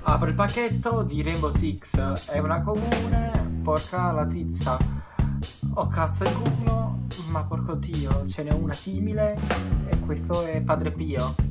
Apro il pacchetto di Rainbow Six, è una comune, porca la zizza. Ho cazzo in culo, ma porco dio, ce n'è una simile e questo è Padre Pio.